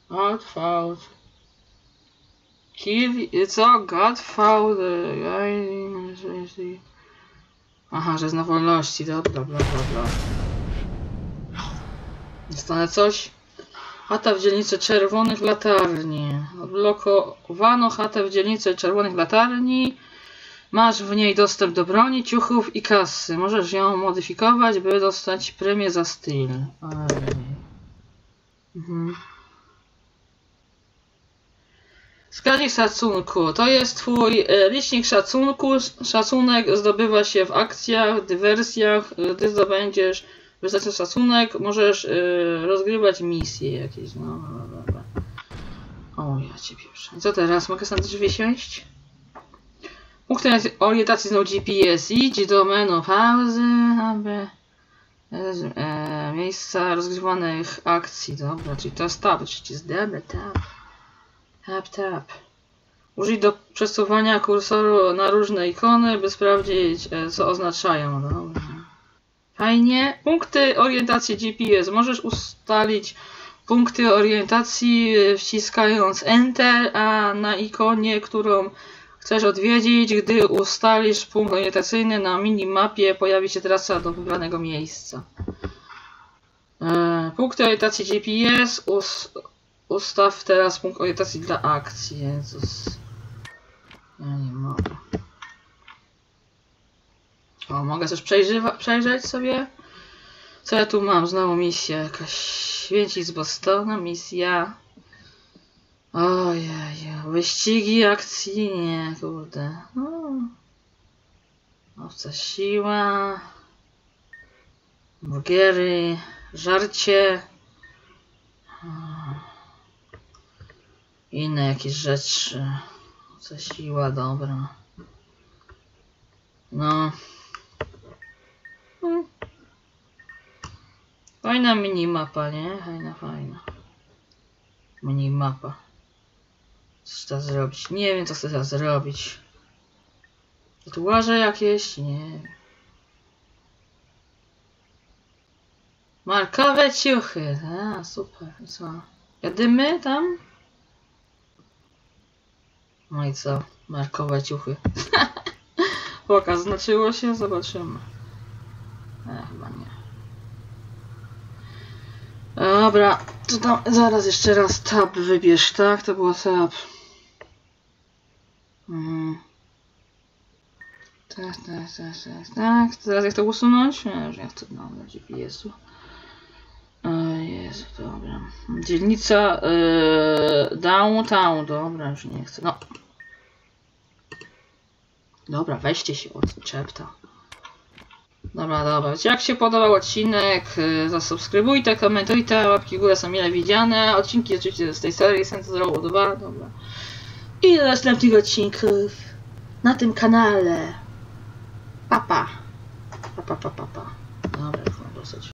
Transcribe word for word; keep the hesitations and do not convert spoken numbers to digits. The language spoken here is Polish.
God found. Kill... Co? God found... Aha, że jest na wolności. Dobra, bla, bla, bla. Dostanę coś? Chata w dzielnicy Czerwonych Latarni. Odblokowano chatę w dzielnicy Czerwonych Latarni. Masz w niej dostęp do broni, ciuchów i kasy. Możesz ją modyfikować, by dostać premię za styl. Mhm. Wskaźnik szacunku. To jest twój licznik szacunku. Szacunek zdobywa się w akcjach, dywersjach. Gdy zdobędziesz wystarczający szacunek, możesz yy, rozgrywać misje jakieś. No, no, dobra. O, ja cię pierwszy. Co teraz? Mogę sam drzwi siąść? Punkty orientacji znowu G P S. Idź do menu pauzy, aby e, miejsca rozgrywanych akcji. Dobra, czyli to jest tab, czyli dobra, tab. Tab, tab. Użyj do przesuwania kursoru na różne ikony, by sprawdzić, e, co oznaczają. Dobra. Fajnie. Punkty orientacji G P S. Możesz ustalić punkty orientacji wciskając Enter, a na ikonie, którą chcesz odwiedzić, gdy ustalisz punkt orientacyjny na minimapie, pojawi się trasa do wybranego miejsca. E, punkty orientacji G P S. Us, ustaw teraz punkt orientacji dla akcji. Jezus. Ja nie mogę. O, mogę też przejrzeć sobie. Co ja tu mam? Znowu misja jakaś. Święci z Bostonu, misja. Ojej, wyścigi akcji, nie, kurde. Owca siła. Burgery, żarcie. Inne jakieś rzeczy. Owca siła, dobra. No. Hmm. Fajna minimapa, nie? Fajna, fajna. Minimapa. Co trzeba zrobić? Nie wiem, co chcę teraz zrobić. Tatuaże jakieś? Nie. Markowe ciuchy. A, super. I co? Jadymy tam? No i co? Markowe ciuchy. Pokaz znaczyło się? Zobaczymy. E, chyba nie. Dobra, to tam zaraz jeszcze raz tab wybierz, tak? To było tab. Mhm. Tak, tak, tak, tak, tak. Teraz jak to usunąć? Nie, już nie chcę no, na G P S-u. O Jezu, dobra. Dzielnica yy, downtown, dobra, już nie chcę. No. Dobra, weźcie się od czepta. Dobra, dobra. Jak się podobał odcinek, zasubskrybujcie, komentujcie, łapki w górę są mile widziane. Odcinki oczywiście z tej serii Saints Row dwa, dobra. I do następnych odcinków na tym kanale. Papa. Papa, papa, papa. Dobra, już mam dosyć.